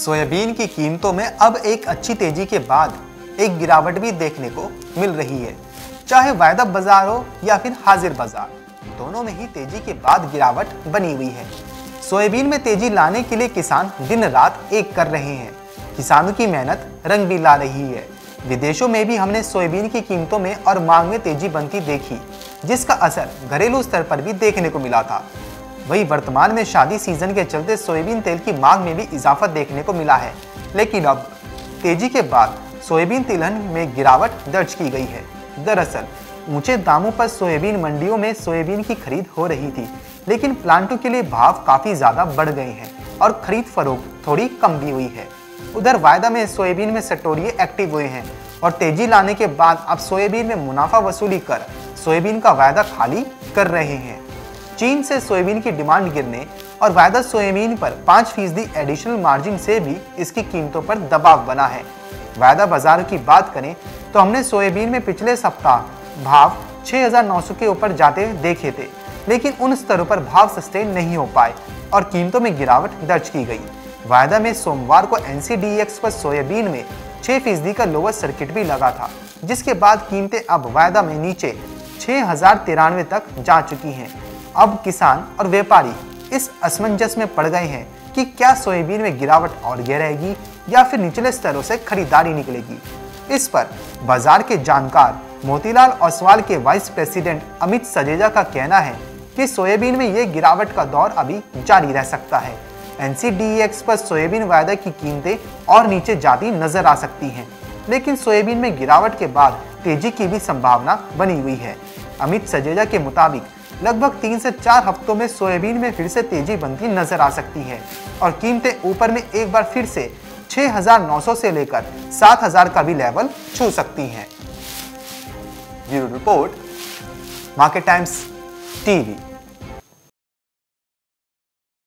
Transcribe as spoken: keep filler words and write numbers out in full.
Soybean की कीमतों में अब एक अच्छी तेजी के बाद एक गिरावट भी देखने को मिल रही है। चाहे वायदा बाजार हो या फिर हाजिर बाजार, दोनों में ही तेजी के बाद गिरावट बनी हुई है। सोयाबीन में तेजी लाने के लिए किसान दिन रात एक कर रहे हैं। किसानों की मेहनत रंग भी ला रही है। विदेशों में भी हमने सोयाबीन की कीमतों में और मांग में तेजी बनती देखी, जिसका असर घरेलू स्तर पर भी देखने को मिला था। वही वर्तमान में शादी सीजन के चलते सोयाबीन तेल की मांग में भी इजाफा देखने को मिला है, लेकिन अब तेजी के बाद सोयाबीन तिलहन में गिरावट दर्ज की गई है। दरअसल ऊंचे दामों पर सोयाबीन मंडियों में सोयाबीन की खरीद हो रही थी, लेकिन प्लांटों के लिए भाव काफी ज्यादा बढ़ गए हैं और खरीद फरोख्त थोड़ी कम भी हुई है। उधर वायदा में सोयाबीन में सटोरिये एक्टिव हुए हैं और तेजी लाने के बाद अब सोयाबीन में मुनाफा वसूली कर सोयाबीन का वायदा खाली कर रहे हैं। चीन से सोयाबीन की डिमांड गिरने और वायदा सोयाबीन पर पाँच फीसदी एडिशनल मार्जिन से भी इसकी कीमतों पर दबाव बना है। वायदा बाजार की बात करें तो हमने सोयाबीन में पिछले सप्ताह भाव छह हज़ार नौ सौ के ऊपर जाते देखे थे, लेकिन उन स्तरों पर भाव सस्टेन नहीं हो पाए और कीमतों में गिरावट दर्ज की गई। वायदा में सोमवार को एन सी डी एक्स पर सोयाबीन में छह फीसदी का लोअर सर्किट भी लगा था, जिसके बाद कीमतें अब वायदा में नीचे छह हजार तिरानवे तक जा चुकी हैं। अब किसान और व्यापारी इस असमंजस में पड़ गए हैं कि क्या सोयाबीन में गिरावट और गिरेगी या फिर निचले स्तरों से खरीदारी निकलेगी। इस पर बाजार के जानकार मोतीलाल ओसवाल के वाइस प्रेसिडेंट अमित सजेजा का कहना है कि सोयाबीन में ये गिरावट का दौर अभी जारी रह सकता है। एन सी डी एक्स पर सोयाबीन वायदा की कीमतें और नीचे जाती नजर आ सकती हैं, लेकिन सोयाबीन में गिरावट के बाद तेजी की भी संभावना बनी हुई है। अमित सजेजा के मुताबिक लगभग तीन से चार हफ्तों में सोयाबीन में फिर से तेजी बनती नजर आ सकती है और कीमतें ऊपर में एक बार फिर से छह हज़ार नौ सौ से लेकर सात हज़ार का भी लेवल छू सकती हैं। Bureau report, market times TV.